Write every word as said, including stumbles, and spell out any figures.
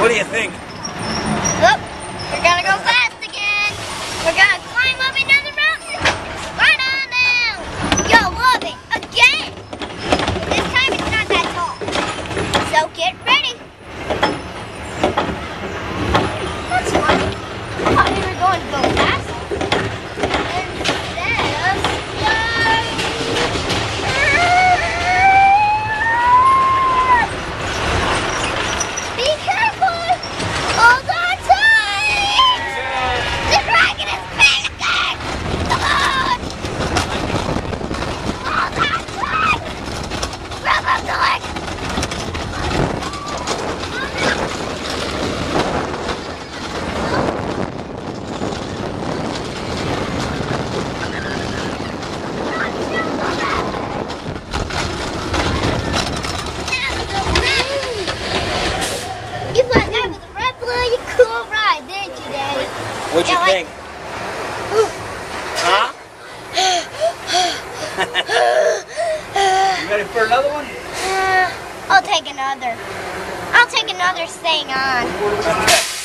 What do you think? Look, we're gonna go fast again. We're gonna climb up another mountain. Right on down. You'll love it again. This time it's not that tall. So get ready. That's fun. I thought we were going to go fast. What'd you yeah, think? Like, huh? You ready for another one? Uh, I'll take another. I'll take another staying on.